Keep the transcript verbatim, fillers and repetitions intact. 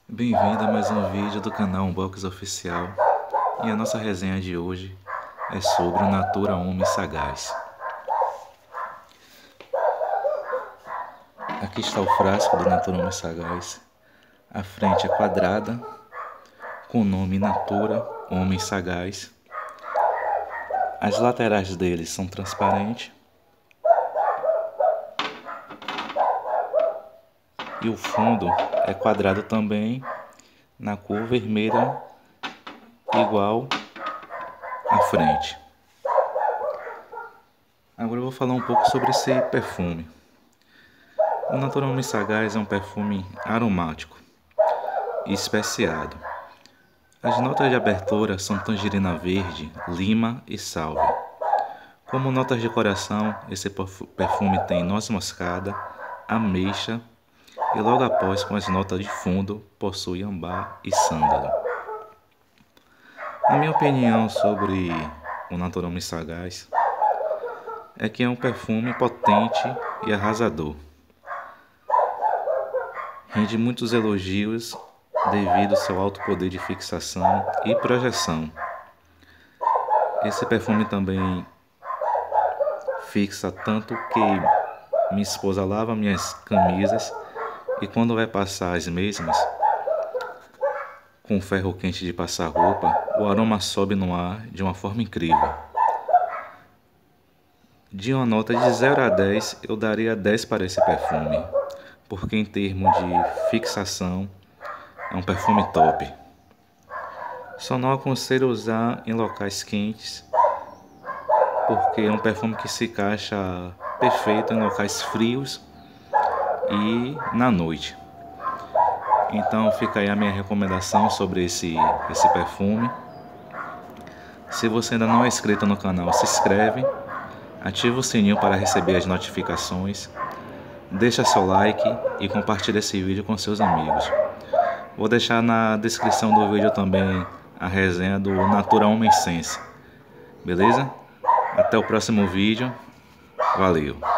Bem-vindo a mais um vídeo do canal Unbox Oficial. E a nossa resenha de hoje é sobre o Natura Homem Sagaz. Aqui está o frasco do Natura Homem Sagaz. A frente é quadrada, com o nome Natura Homem Sagaz. As laterais dele são transparentes. E o fundo é quadrado também, na cor vermelha, igual à frente. Agora eu vou falar um pouco sobre esse perfume. O Natura Homem Sagaz é um perfume aromático e especiado. As notas de abertura são tangerina verde, lima e salvia. Como notas de coração, esse perfume tem noz moscada, ameixa, e logo após, com as notas de fundo, possui ambar e sândalo. A minha opinião sobre o Natura Homem Sagaz é que é um perfume potente e arrasador. Rende muitos elogios devido ao seu alto poder de fixação e projeção. Esse perfume também fixa tanto que minha esposa lava minhas camisas e quando vai passar as mesmas, com ferro quente de passar roupa, o aroma sobe no ar de uma forma incrível. De uma nota de zero a dez, eu daria dez para esse perfume, porque em termos de fixação, é um perfume top. Só não aconselho usar em locais quentes, porque é um perfume que se encaixa perfeito em locais frios e na noite. Então fica aí a minha recomendação sobre esse, esse perfume. Se você ainda não é inscrito no canal, se inscreve, ativa o sininho para receber as notificações, deixa seu like e compartilha esse vídeo com seus amigos. Vou deixar na descrição do vídeo também a resenha do Natura Homem Sense. Beleza? Até o próximo vídeo. Valeu!